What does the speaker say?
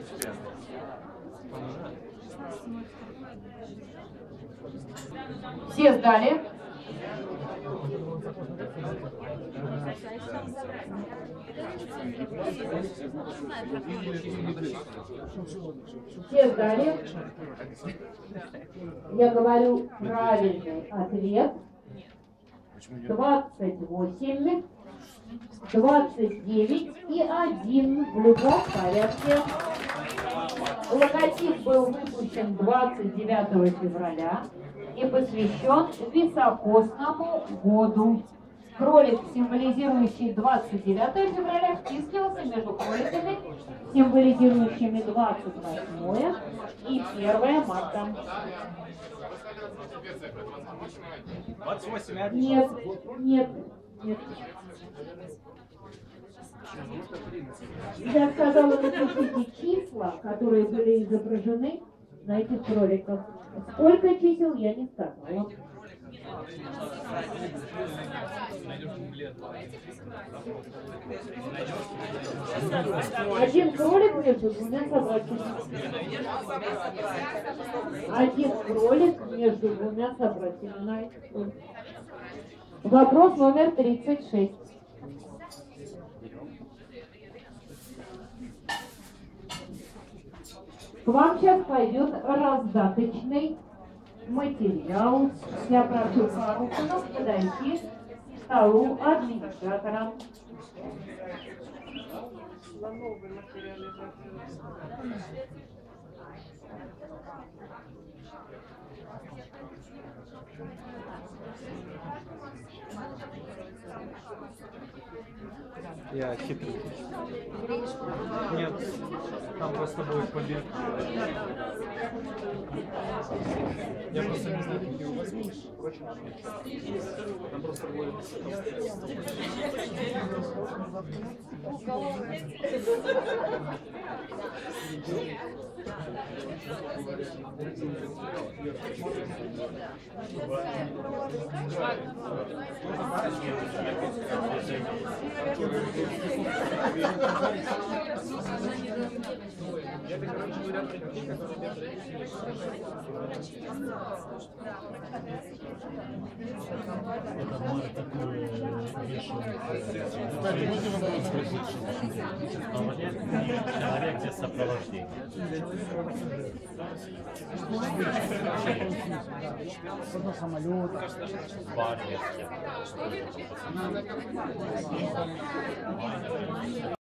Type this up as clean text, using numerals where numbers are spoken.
Все сдали? Все сдали? Я говорю правильный ответ. 28, 29 и 1 в любом порядке. Логотип был выпущен 29 февраля и посвящен високосному году. Кролик, символизирующий 29 февраля, втискивался между кроликами, символизирующими 28 и 1 марта. 28. Нет, нет, нет. Я сказала, напишите числа, которые были изображены на этих кроликах. Сколько чисел, я не сказала. Один кролик между двумя собратьями. Один кролик между двумя собратьями. Вопрос номер 36. К вам сейчас пойдет раздаточный материал. Я прошу Харуханов подойти к столу администратора. Я хитрый. Нет, там просто будет побег. Я просто не знаю, какие у вас есть. Там просто будет. Человек без сопровождения. Самолет. В армии.